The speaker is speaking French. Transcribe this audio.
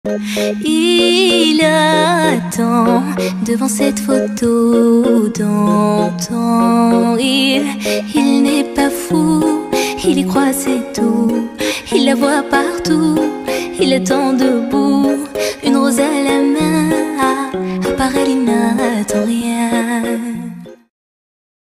Il attend devant cette photo d'antan. Il n'est pas fou, il y croit, c'est tout. Il la voit partout, il attend debout, une rose à la